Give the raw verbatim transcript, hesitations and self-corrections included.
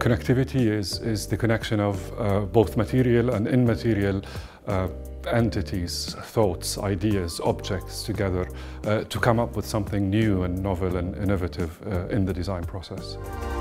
connectivity is, is the connection of uh, both material and immaterial uh, entities, thoughts, ideas, objects together uh, to come up with something new and novel and innovative uh, in the design process.